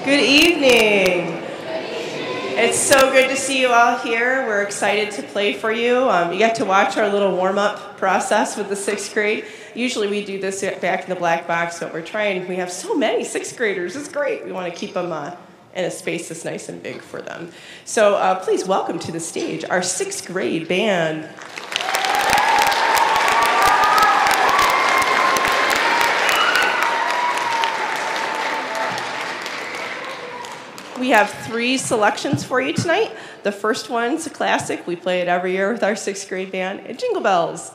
Good evening. It's so good to see you all here. We're excited to play for you. You get to watch our little warm-up process with the 6th grade. Usually we do this back in the black box, but we have so many 6th graders. It's great. We want to keep them in a space that's nice and big for them. So please welcome to the stage our 6th grade band. We have 3 selections for you tonight. The first one's a classic. We play it every year with our 6th grade band, Jingle Bells.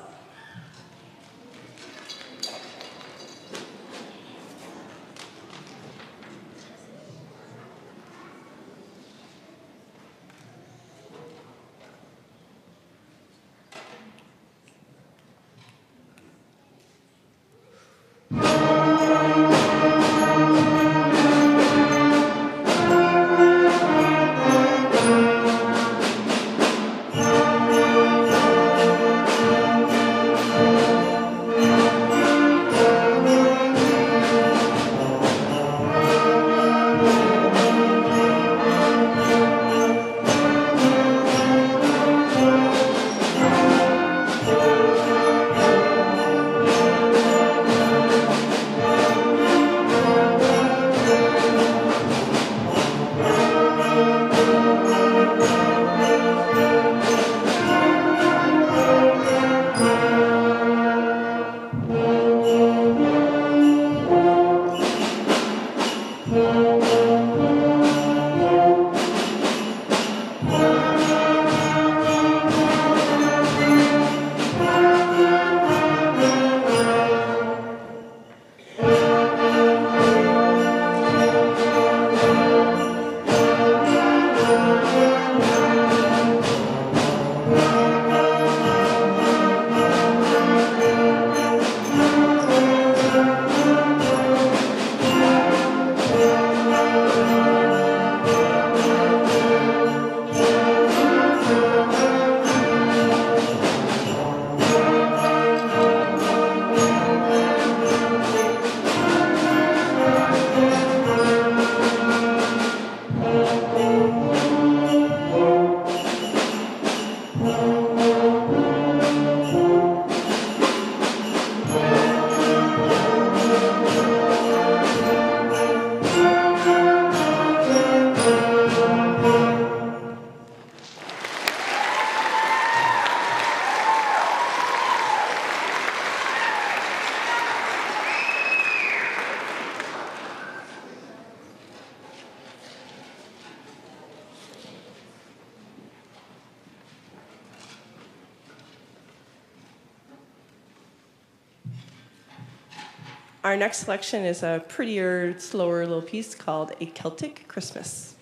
Our next selection is a prettier, slower little piece called A Celtic Christmas.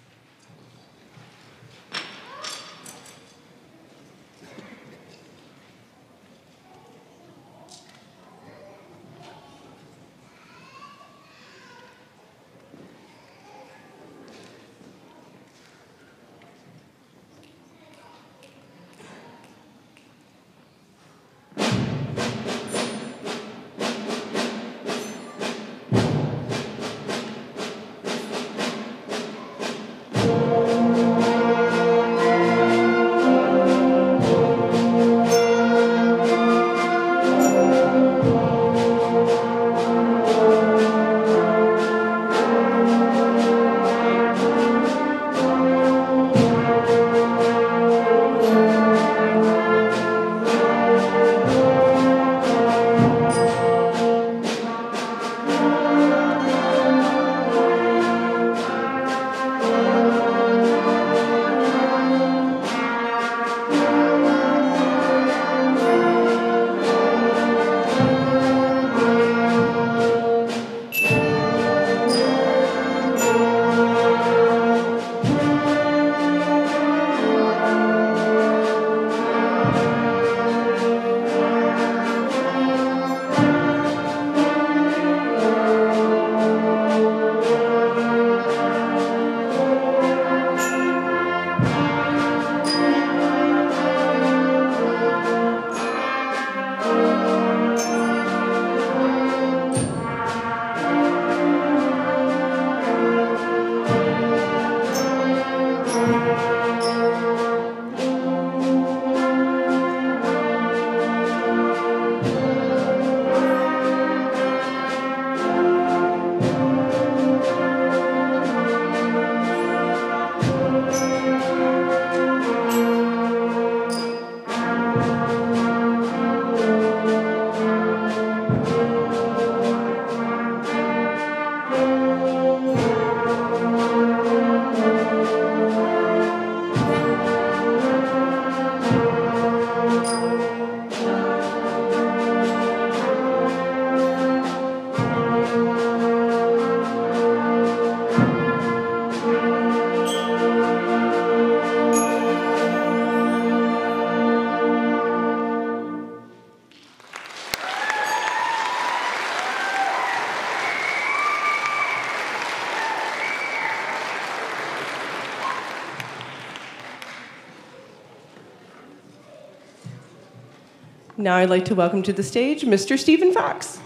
Now I'd like to welcome to the stage Mr. Stephen Fox.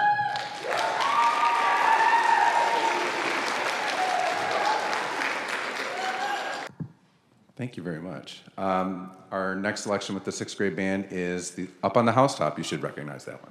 Thank you very much. Our next selection with the sixth grade band is Up on the Housetop. You should recognize that one.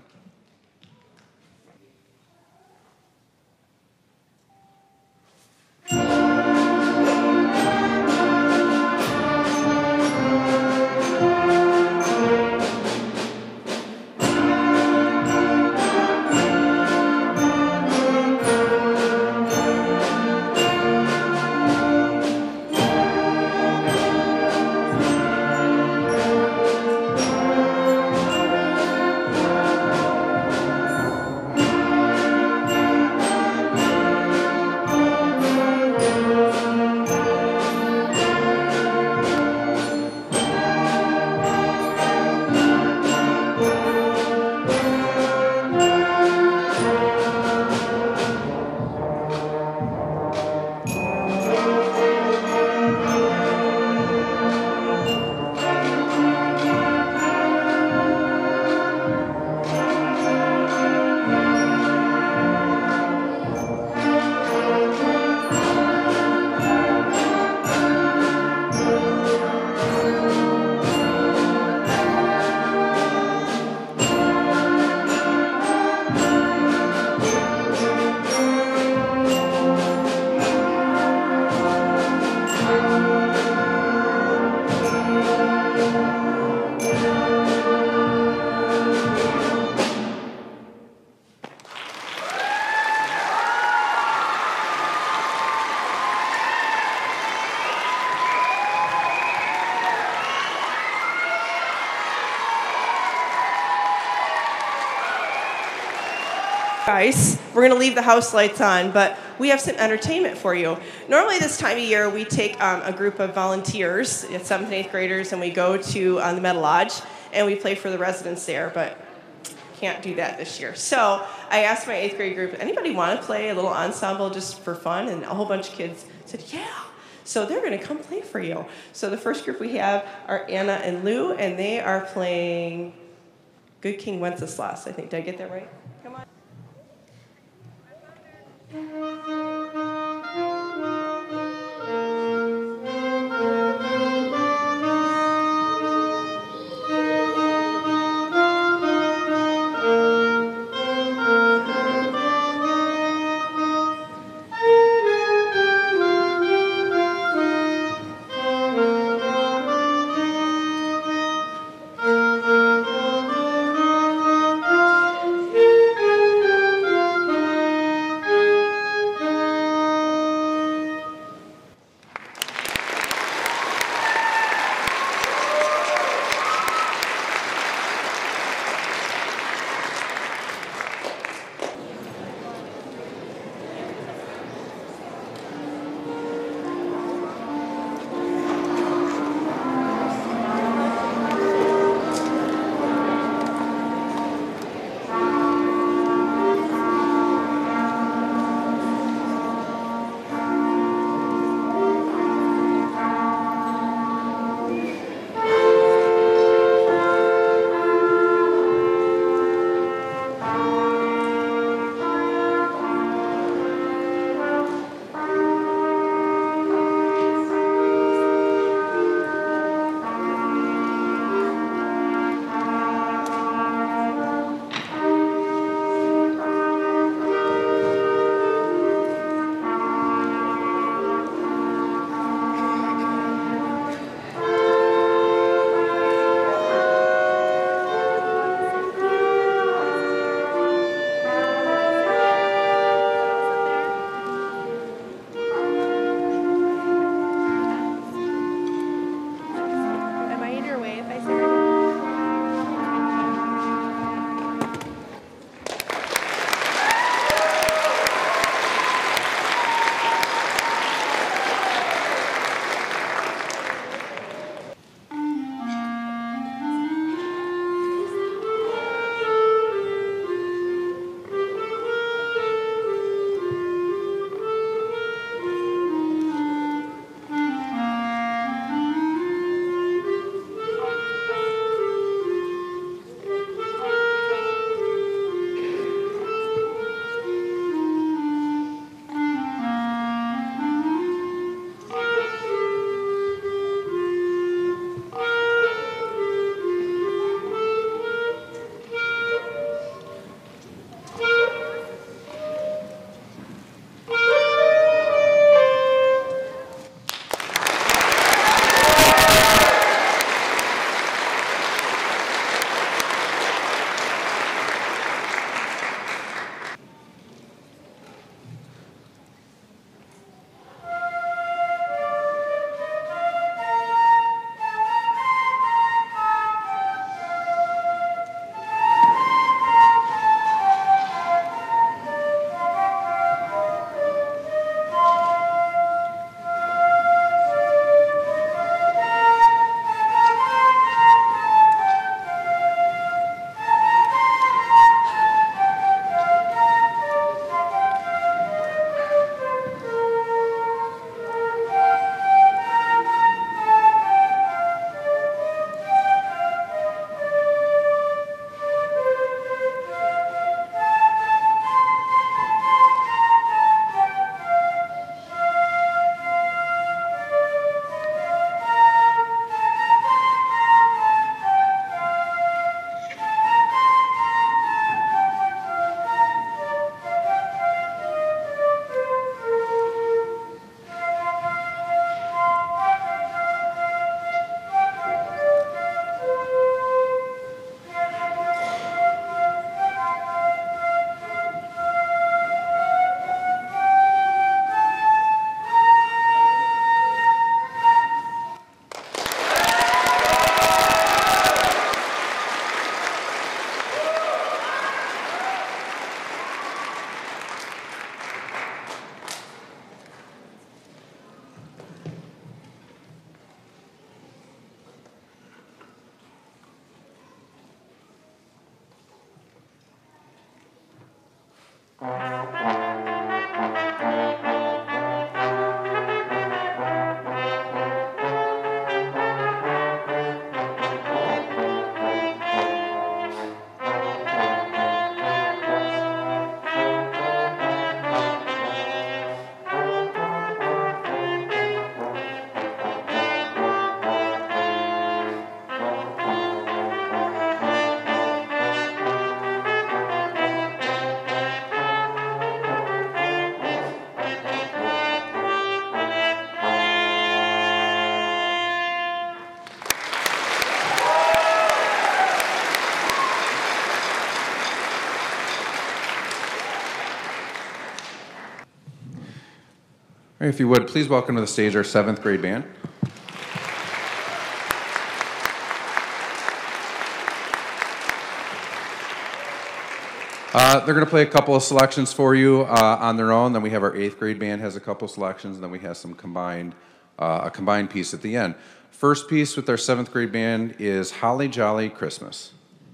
Guys, we're going to leave the house lights on, but we have some entertainment for you. Normally this time of year, we take a group of volunteers, 7th and 8th graders, and we go to the Meadow Lodge, and we play for the residents there, but can't do that this year. So I asked my 8th grade group, anybody want to play a little ensemble just for fun? And a whole bunch of kids said, yeah. So they're going to come play for you. So the first group we have are Anna and Lou, and they are playing Good King Wenceslas, I think. Did I get that right? Come on. If you would, please welcome to the stage our 7th grade band. They're going to play a couple of selections for you on their own. Then we have our 8th grade band has a couple selections, and then we have some a combined piece at the end. First piece with our 7th grade band is Holly Jolly Christmas.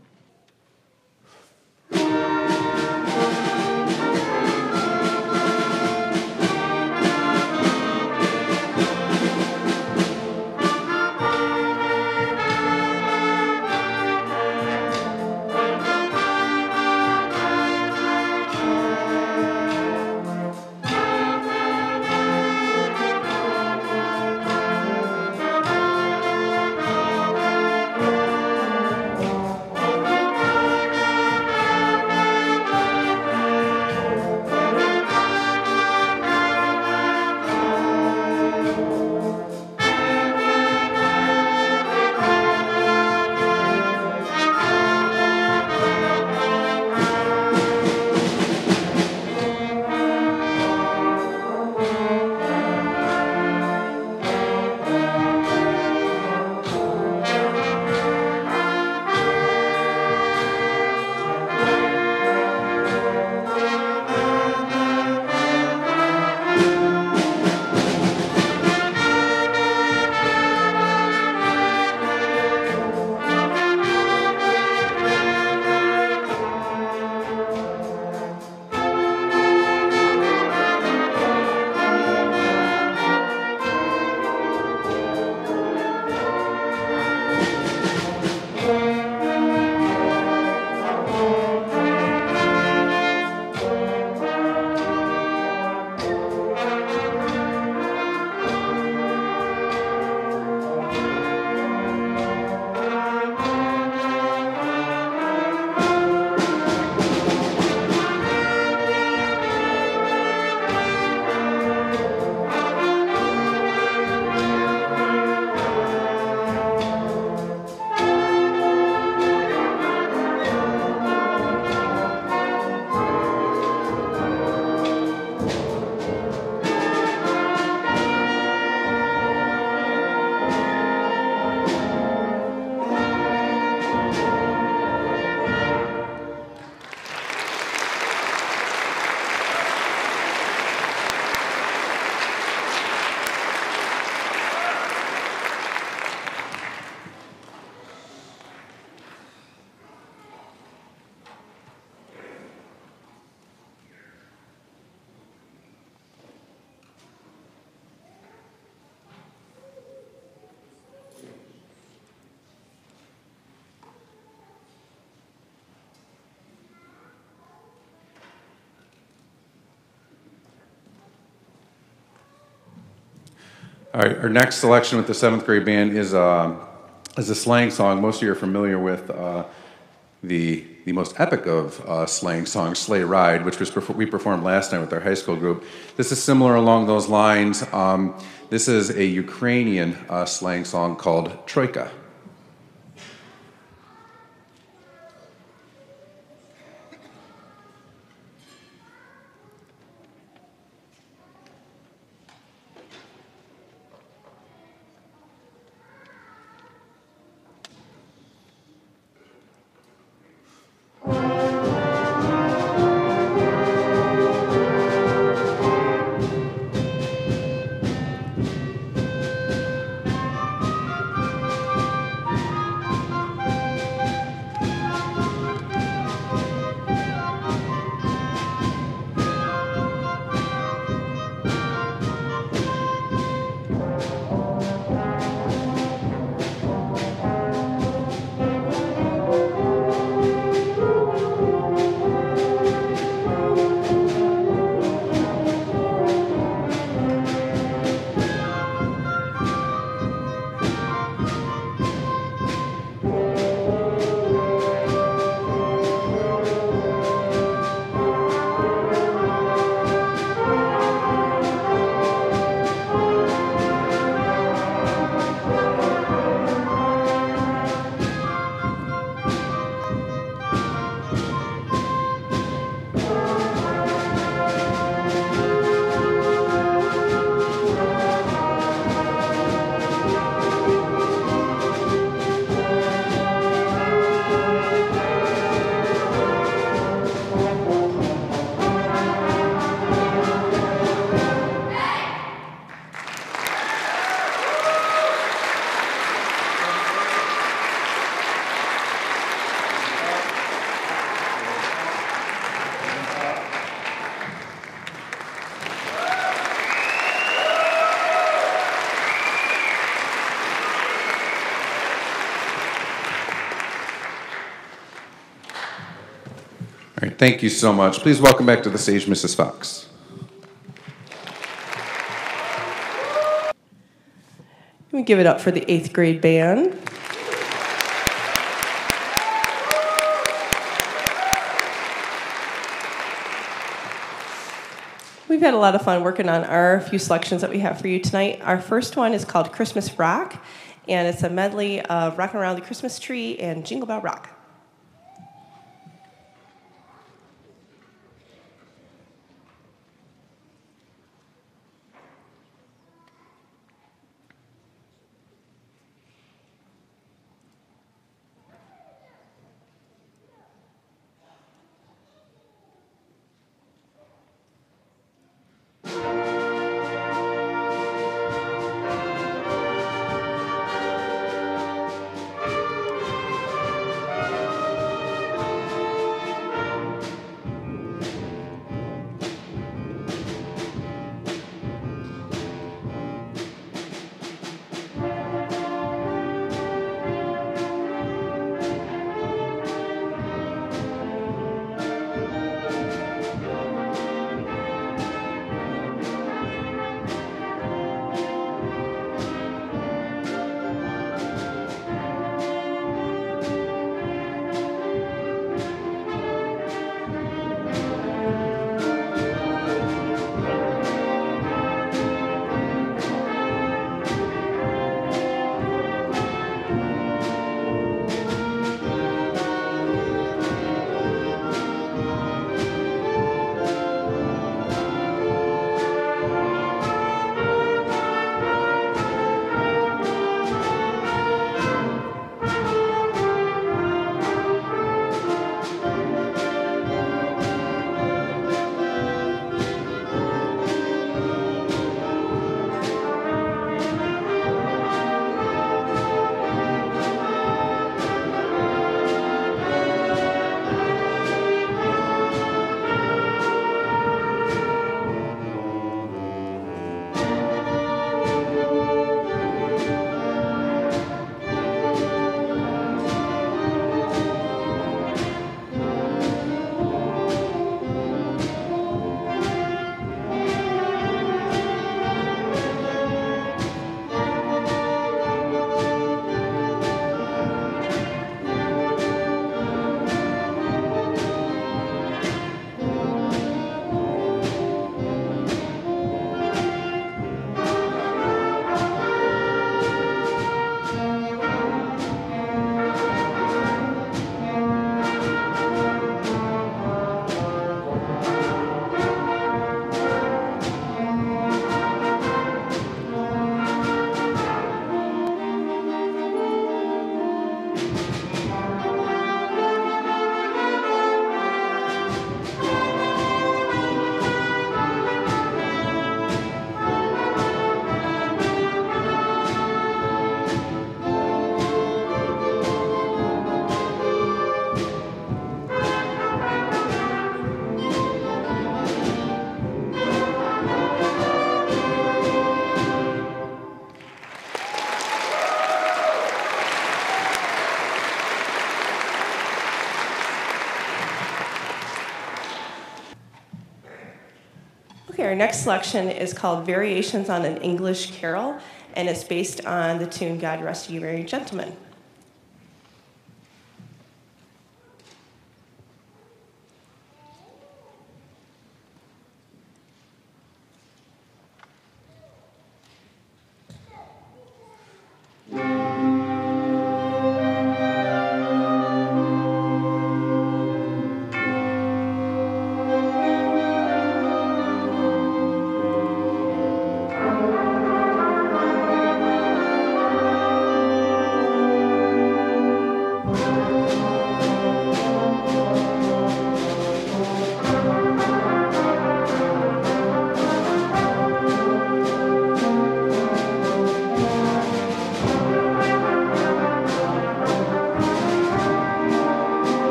All right, our next selection with the 7th grade band is a slang song. Most of you are familiar with the most epic of slang songs, Sleigh Ride, which we performed last night with our high school group. This is similar along those lines. This is a Ukrainian slang song called Troika. Thank you so much. Please welcome back to the stage Mrs. Fox. We give it up for the 8th grade band. We've had a lot of fun working on our few selections that we have for you tonight. Our first one is called Christmas Rock, and it's a medley of Rockin' Around the Christmas Tree and Jingle Bell Rock. Okay, our next selection is called Variations on an English Carol, and it's based on the tune God Rest Ye Merry Gentlemen.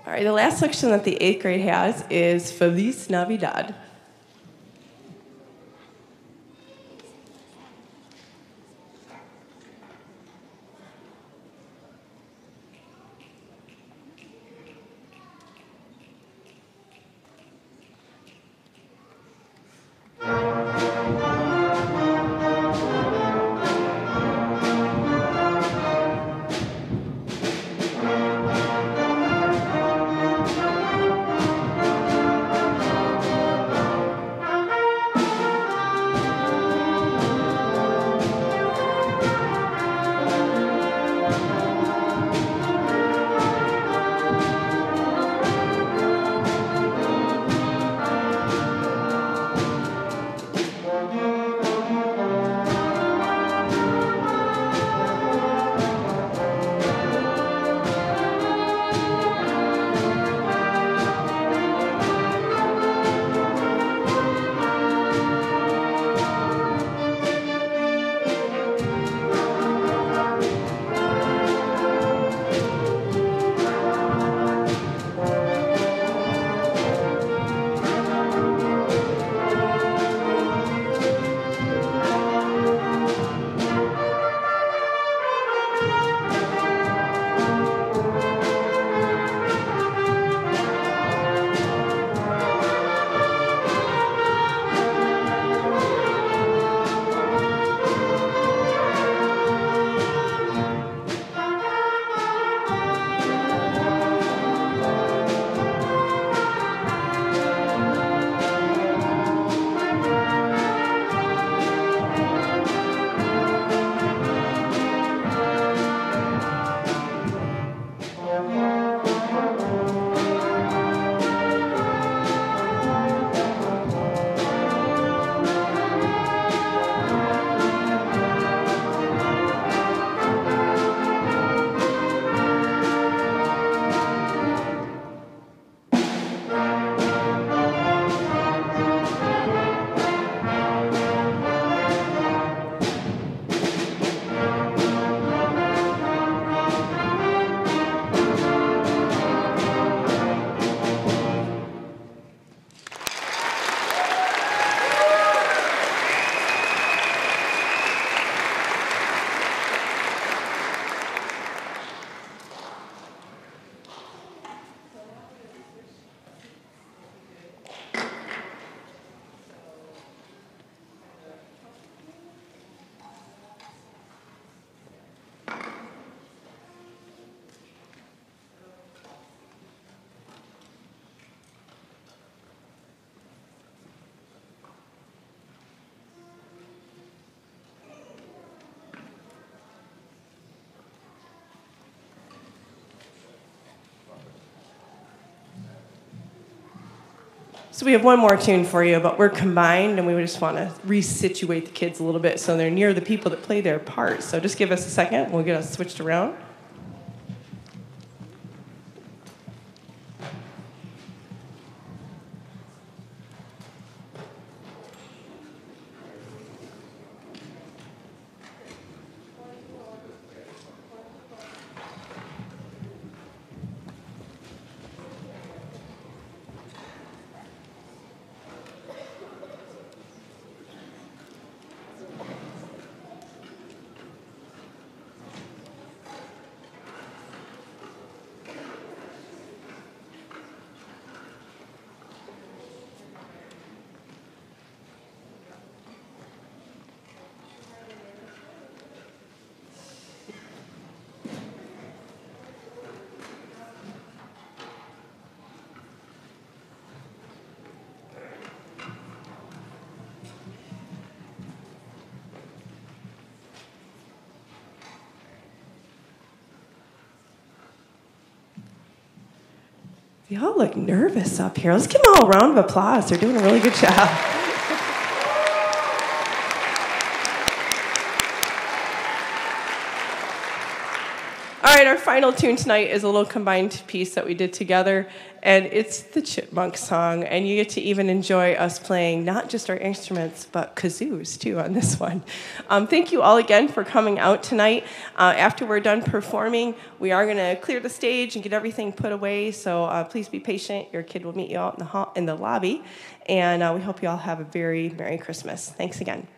All right, the last section that the 8th grade has is Feliz Navidad. So we have one more tune for you, but we're combined, and we just want to resituate the kids a little bit so they're near the people that play their parts. So just give us a second. We'll get us switched around. They all look nervous up here. Let's give them all a round of applause. They're doing a really good job. All right, our final tune tonight is a little combined piece that we did together, and it's the Chipmunk song, and you get to even enjoy us playing not just our instruments, but kazoos, too, on this one. Thank you all again for coming out tonight. After we're done performing, we are going to clear the stage and get everything put away, so please be patient. Your kid will meet you out in the lobby, and we hope you all have a very Merry Christmas. Thanks again.